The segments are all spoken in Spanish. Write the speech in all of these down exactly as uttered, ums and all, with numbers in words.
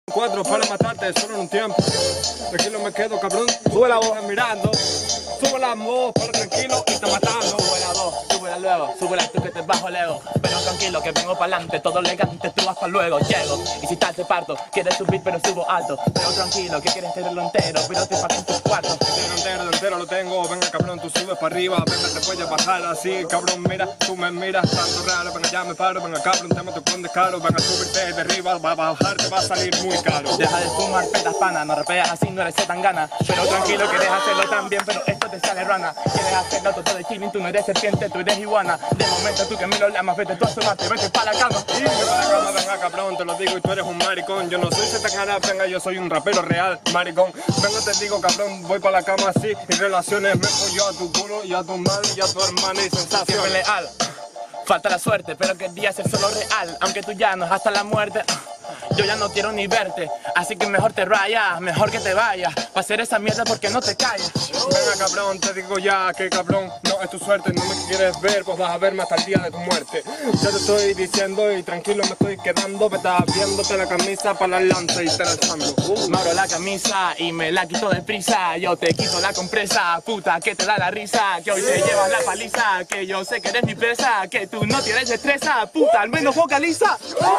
Cuatro para matarte solo en un tiempo. Tranquilo me quedo, cabrón. Sube la voz mirando. Sube la voz, pero tranquilo y te matando. Sube la voz, súbela luego, súbela tú que te bajo lego. Pero tranquilo que vengo pa'lante, todo elegante, tú vas pa' luego, llego. Y si tal te parto, quieres subir pero subo alto. Pero tranquilo que quieres tenerlo entero, pero te parto en tus cuartos. Entero, entero, entero lo tengo. Venga cabrón, tú subes para arriba. Venga, te puedes bajar así, cabrón, mira. Tú me miras, tanto raro. Venga, ya me paro, venga cabrón, te meto con descaro. Venga, subirte de arriba, va a bajar, te va a salir muy caro. Deja de fumar petas pana, no rapeas así, no eres tan gana. Pero tranquilo, quieres hacerlo tan bien, pero esto te sale rana. Quieres hacerlo todo de chilling, tú no eres serpiente, tú eres iguana. De momento tú que me lo llamas, vete tú a asomarte, vete pa' la cama. Y vete pa' la cama, venga cabrón, te lo digo y tú eres un maricón. Yo no soy setacana, venga, yo soy un rapero real, maricón. Venga, te digo cabrón, voy pa' la cama así. Y relaciones me follo a tu culo y a tu madre y a tu hermana y sensación. Siempre leal, falta la suerte, pero que el día sea solo real. Aunque tú ya no es hasta la muerte. Yo ya no quiero ni verte, así que mejor te rayas, mejor que te vayas, pa' hacer esa mierda porque no te callas. Venga cabrón, te digo ya que cabrón, no es tu suerte, no me quieres ver, pues vas a verme hasta el día de tu muerte. Ya te estoy diciendo y tranquilo me estoy quedando, me estás viéndote la camisa para la lanza y te lanzando. Uh. Me abro la camisa y me la quito deprisa, yo te quito la compresa, puta que te da la risa, que hoy te llevas la paliza, que yo sé que eres mi presa, que tú no tienes destreza, puta, al menos vocaliza.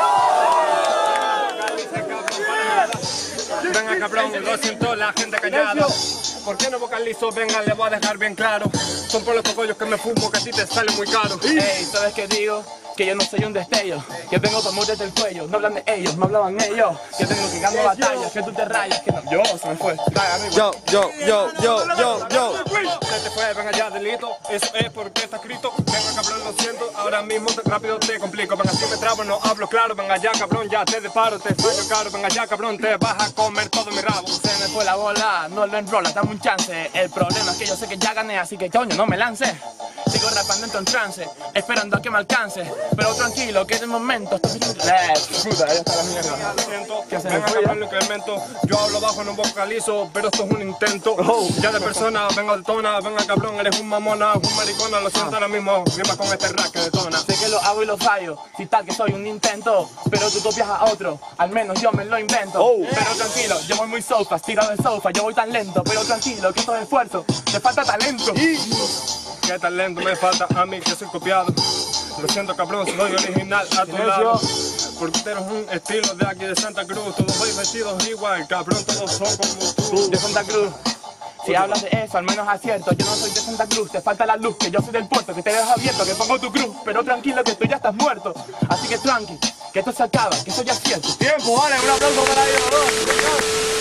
Venga cabrón, lo siento la gente callada. ¿Por qué no vocalizo? Venga, le voy a dejar bien claro. Son por los cogollos que me fumo que a ti te sale muy caro. Ey, ¿sabes qué digo? Que yo no soy un destello, que vengo por morderte el cuello. No hablan de ellos, me hablaban ellos. Que tengo que ganar batallas, que tú te rayas, que no. Yo, se me fue. Dale, amigo. Yo, yo, yo, yo, yo, yo. Se te fue, venga ya, delito. Eso es porque está escrito. Venga cabrón, lo siento. Ahora mismo te, rápido te complico. Venga, si me trabo, no hablo claro. Venga ya, cabrón, ya te deparo, te fallo caro. Venga ya, cabrón, te vas a comer todo mi rabo. Se me fue la bola, no lo enrola, dame un chance. El problema es que yo sé que ya gané, así que coño, no me lance. Sigo rapando en trance, esperando a que me alcance. Pero tranquilo, que de momento estoy bien. Puta, ya está la mierda. Ya lo siento, ¿Qué venga cabrón, lo incremento. Yo hablo bajo, no vocalizo, pero esto es un intento. Oh. Ya de persona, venga altona, venga cabrón, eres un mamona, un maricona. Lo siento ahora mismo, rima con este rap que detona. Sé que lo hago y lo fallo, si tal que soy un intento. Pero tú copias a otro, al menos yo me lo invento. Oh. Pero tranquilo, yo voy muy sofa, tirado del sofá, yo voy tan lento. Pero tranquilo, que esto es esfuerzo, te falta talento. Qué talento me falta a mí que soy copiado. Lo siento cabrón, soy original a tu lado. Porque tú eres un estilo de aquí de Santa Cruz. Todos voy vestidos igual, cabrón, todos son como tú. De Santa Cruz. Si hablas de eso, al menos acierto. Yo no soy de Santa Cruz, te falta la luz, que yo soy del puerto, que te dejo abierto, que pongo tu cruz. Pero tranquilo que tú ya estás muerto. Así que tranqui, que esto se acaba, que eso ya es cierto. Tiempo, vale, un aplauso para ellos dos.